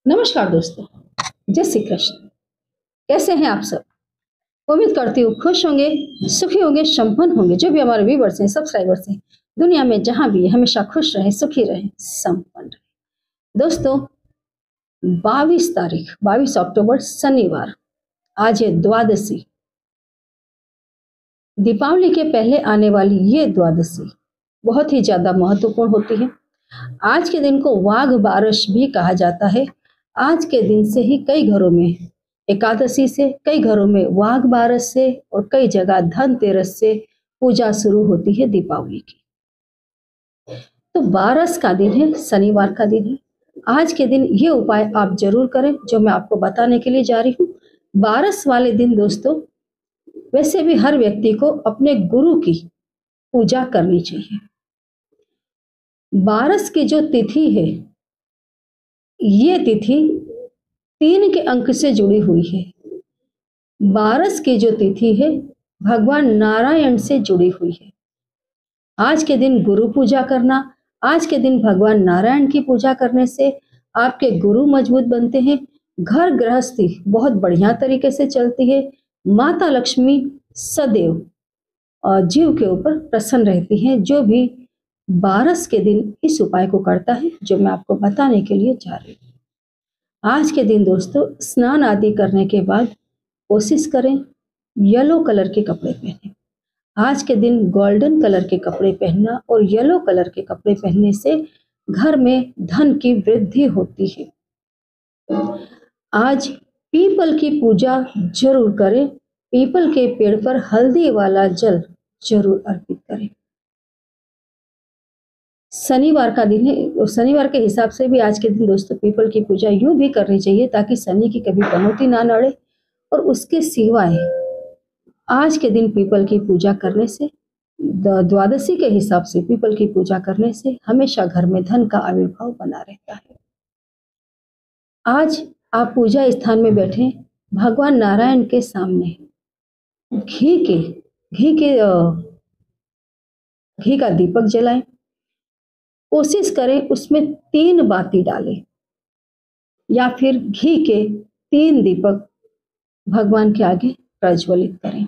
नमस्कार दोस्तों, जय श्री कृष्ण। कैसे हैं आप सब? उम्मीद करती हूँ खुश होंगे, सुखी होंगे, संपन्न होंगे। जो भी हमारे व्यूवर्स हैं, सब्सक्राइबर्स हैं, दुनिया में जहां भी हमेशा खुश रहें, सुखी रहें, संपन्न रहें। दोस्तों, 22 तारीख 22 अक्टूबर शनिवार, आज है द्वादशी। दीपावली के पहले आने वाली ये द्वादशी बहुत ही ज्यादा महत्वपूर्ण होती है। आज के दिन को वाघ बारस भी कहा जाता है। आज के दिन से ही कई घरों में एकादशी से, कई घरों में वाघ बारस से और कई जगह धनतेरस से पूजा शुरू होती है दीपावली की। तो बारस का दिन है, शनिवार का दिन है। आज के दिन ये उपाय आप जरूर करें जो मैं आपको बताने के लिए जा रही हूँ। बारस वाले दिन दोस्तों, वैसे भी हर व्यक्ति को अपने गुरु की पूजा करनी चाहिए। बारस की जो तिथि है, ये तिथि 3 के अंक से जुड़ी हुई है। बारस की जो तिथि है, भगवान नारायण से जुड़ी हुई है। आज के दिन गुरु पूजा करना, आज के दिन भगवान नारायण की पूजा करने से आपके गुरु मजबूत बनते हैं। घर गृहस्थी बहुत बढ़िया तरीके से चलती है। माता लक्ष्मी सदैव जीव के ऊपर प्रसन्न रहती हैं। जो भी बारस के दिन इस उपाय को करता है, जो मैं आपको बताने के लिए जा रही हूँ। आज के दिन दोस्तों, स्नान आदि करने के बाद कोशिश करें येलो कलर के कपड़े पहने। आज के दिन गोल्डन कलर के कपड़े पहनना और येलो कलर के कपड़े पहनने से घर में धन की वृद्धि होती है। आज पीपल की पूजा जरूर करें। पीपल के पेड़ पर हल्दी वाला जल जरूर अर्पित करें। शनिवार का दिन है और शनिवार के हिसाब से भी आज के दिन दोस्तों पीपल की पूजा यूं भी करनी चाहिए ताकि शनि की कभी पनौती ना नड़े। और उसके सिवाय आज के दिन पीपल की पूजा करने से, द्वादशी के हिसाब से पीपल की पूजा करने से हमेशा घर में धन का आविर्भाव बना रहता है। आज आप पूजा स्थान में बैठे भगवान नारायण के सामने घी का दीपक जलाएं। कोशिश करें उसमें 3 बाती डालें या फिर घी के 3 दीपक भगवान के आगे प्रज्वलित करें।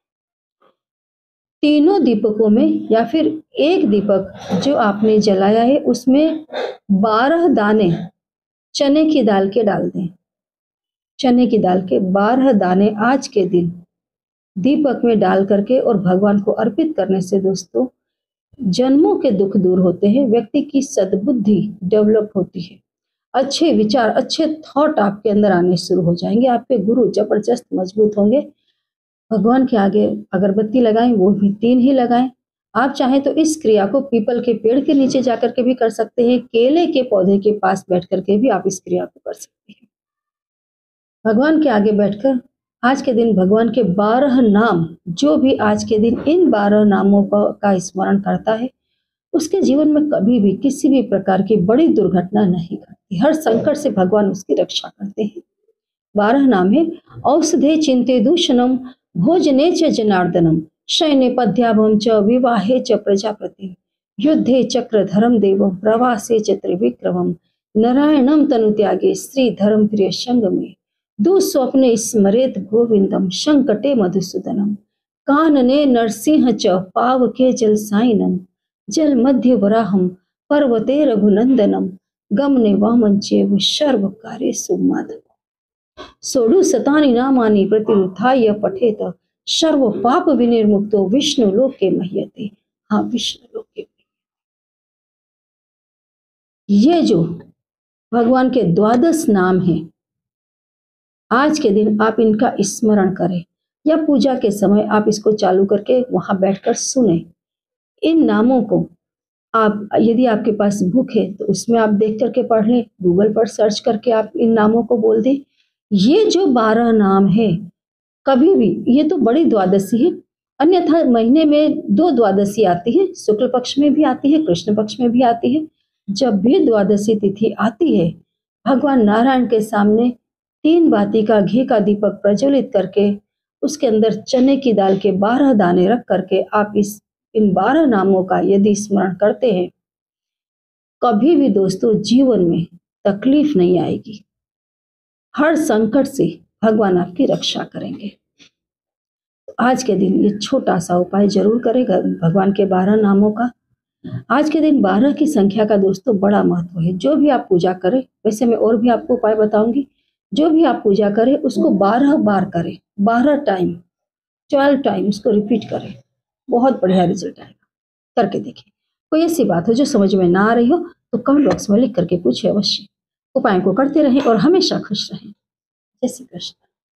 तीनों दीपकों में या फिर एक दीपक जो आपने जलाया है उसमें 12 दाने चने की दाल के डाल दें। चने की दाल के 12 दाने आज के दिन दीपक में डाल करके और भगवान को अर्पित करने से दोस्तों जन्मों के दुख दूर होते हैं। व्यक्ति की सद्बुद्धि डेवलप होती है। अच्छे विचार, अच्छे थॉट आपके अंदर आने शुरू हो जाएंगे। आपके गुरु जबरदस्त मजबूत होंगे। भगवान के आगे अगरबत्ती लगाएं, वो भी 3 ही लगाएं। आप चाहें तो इस क्रिया को पीपल के पेड़ के नीचे जाकर के भी कर सकते हैं। केले के पौधे के पास बैठ करके भी आप इस क्रिया को कर सकते हैं। भगवान के आगे बैठकर आज के दिन भगवान के 12 नाम, जो भी आज के दिन इन 12 नामों का स्मरण करता है उसके जीवन में कभी भी किसी भी प्रकार की बड़ी दुर्घटना नहीं घटती। हर संकट से भगवान उसकी रक्षा करते हैं। 12 नाम है औषधे चिंते दूषणम, भोजने च जनार्दनम, शयने पद्याभम च, विवाहे च प्रजापति, युद्धे चक्रधरम देवम, प्रवासे च त्रिविक्रमम, नारायणम तनुत्यागे श्री धर्म प्रिय संगमे, दुस्वप्ने स्मरेत गोविंदम, संकटे मधुसूदनम, कानने नरसिंह च, पावके जलसायनम, जल मध्य वराहम, पर्वते रघुनंदनम, गमने वामंचेव सर्व कार्य माधव, सोडु शतानि नामानि प्रतिरुत्थाय पठेत, सर्व पाप विनिर्मुक्तो विष्णु लोके मह्यते। हाँ, विष्णु लोके। ये जो भगवान के 12 नाम हैं, आज के दिन आप इनका स्मरण करें या पूजा के समय आप इसको चालू करके वहां बैठकर सुने। इन नामों को आप, यदि आपके पास बुक है तो उसमें आप देख करके पढ़ लें, गूगल पर सर्च करके आप इन नामों को बोल दें। ये जो 12 नाम है, कभी भी, ये तो बड़ी द्वादशी है, अन्यथा महीने में 2 द्वादशी आती है, शुक्ल पक्ष में भी आती है, कृष्ण पक्ष में भी आती है। जब भी द्वादशी तिथि आती है, भगवान नारायण के सामने 3 बाती का घी का दीपक प्रज्वलित करके उसके अंदर चने की दाल के 12 दाने रख करके आप इन 12 नामों का यदि स्मरण करते हैं, कभी भी दोस्तों जीवन में तकलीफ नहीं आएगी। हर संकट से भगवान आपकी रक्षा करेंगे। आज के दिन ये छोटा सा उपाय जरूर करेगा भगवान के 12 नामों का। आज के दिन 12 की संख्या का दोस्तों बड़ा महत्व है। जो भी आप पूजा करें, वैसे मैं और भी आपको उपाय बताऊंगी, जो भी आप पूजा करें उसको 12 बार करें, 12 टाइम, 12 टाइम उसको रिपीट करें, बहुत बढ़िया रिजल्ट आएगा। करके देखिए। कोई ऐसी बात हो जो समझ में ना आ रही हो तो कमेंट बॉक्स में लिख करके पूछे अवश्य। उपायों को करते रहें और हमेशा खुश रहें। जय श्री कृष्ण।